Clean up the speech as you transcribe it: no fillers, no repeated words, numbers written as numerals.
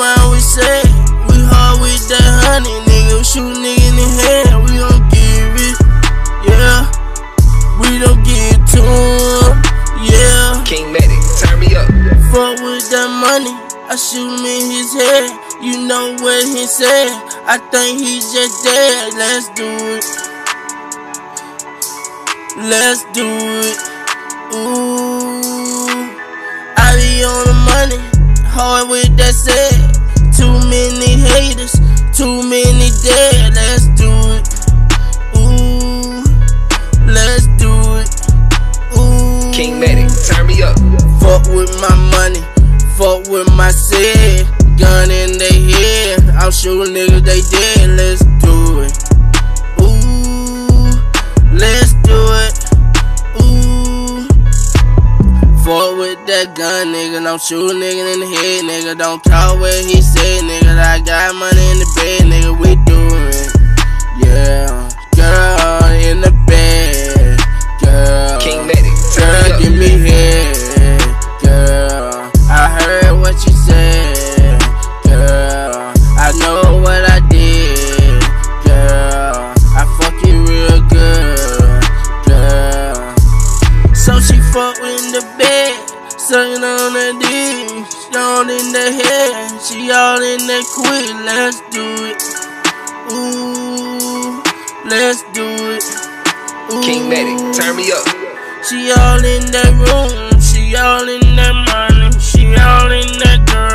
around, we say we hard with that honey, nigga. Shoot nigga in the head, we gon' give it, yeah. We don't get to him, yeah. King Medic, turn me up. Fuck with that money, I shoot him in his head. You know what he said, I think he just dead. Let's do it, let's do it. Ooh, I be on the money, hard with that set. Too many haters, too many dead. Let's do it, ooh, let's do it, ooh. King Medic, turn me up. Fuck with my money, fuck with my set. Gun in their head, I'm shooting niggas, they dead. Let's do it, ooh, let's do it, ooh. Fuck with that gun, nigga, I'm shooting nigga in the head, nigga. Don't call what he said, nigga. I got money in the bed, nigga, we doing it, yeah. Girl in the bed, girl. King Medic, turn me up. Give me head, girl. I heard what you said, girl. I know what I did, girl. I fuck you real good, girl. So she fuck in the bed, sucking on the dick. She all in the head, she all in the quick. Let's do it, ooh, let's do it, ooh. King Medic, turn me up. She all in that room, she all in that money, she all in that girl.